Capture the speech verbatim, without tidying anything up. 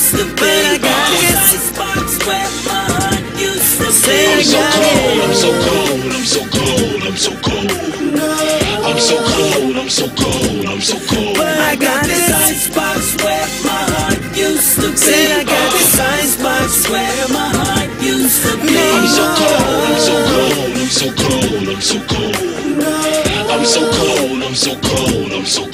used to be. But I got this icebox where my heart used to be. I'm so cold, I'm so cold, I'm so cold, I'm so cold. I'm so cold, I'm so cold, I'm so cold. But I got this icebox where my heart used to be. I got this icebox where my heart used to be. I'm so cold, I'm so cold, I'm so cold, I'm so cold. I'm so cold, I'm so cold, I'm so cold.